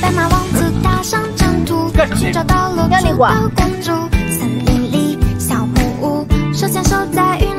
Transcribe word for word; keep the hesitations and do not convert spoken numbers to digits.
白马王子踏上征途，寻找到露珠的公主。森林里小木屋，手牵手在云。